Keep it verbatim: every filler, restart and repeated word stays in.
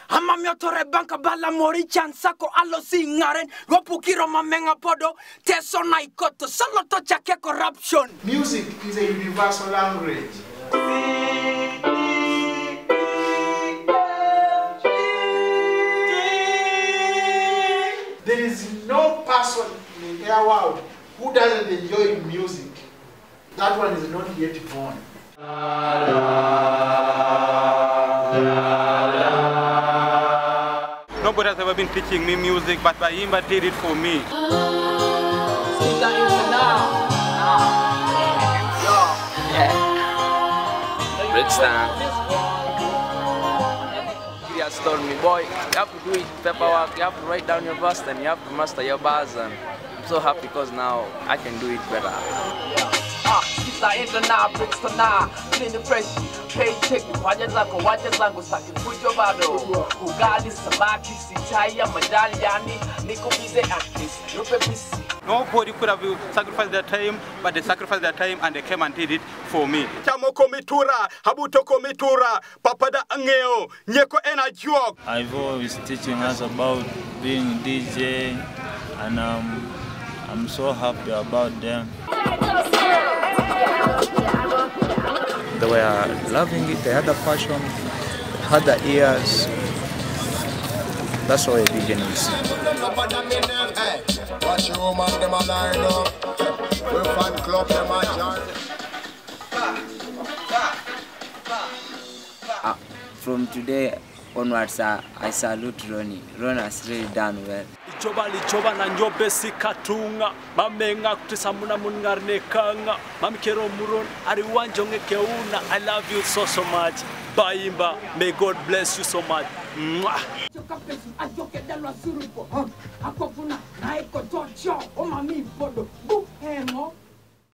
Amamiotore banka bala mori chansako alo singaren. Wapukiro mamenga podo. Teso na ikoto. Solo to chake corruption. Music is a universal language. There is no person in the entire world who doesn't enjoy music. That one is not yet born. Nobody has ever been teaching me music, but Bayimba did it for me. Breakdance. He has told me, boy, you have to do it paperwork, you have to write down your verse, and you have to master your bars. And I'm so happy because now I can do it better. Ah, kita interna Breakdance, clean the press, paycheck, waje zako, waje zangu saki fujo bado. Ugali samaki sichaya madali yani, niko bize artist, nupe bisi. Nobody could have sacrificed their time, but they sacrificed their time and they came and did it for me. Chamoko mitura, habutoko mitura, papada angeo, nyeko ena juok. Ivo is teaching us about being D J, and um, I'm so happy about them. They were loving it, they had the passion, they had the ears. That's why D J is. Watch your woman, them a line up. We fan club, them a join. Uh, from today onwards, uh, I salute Ronnie. Ron has really done well. Ijoba lijoba na nyobe sikatunga mamenga kutisamuna mungarne kanga mamkero muron ariwanjonge keuna. I love you so so much. Bayimba, may God bless you so much. Mwah. Akofuna na eko jojo o mami bodo.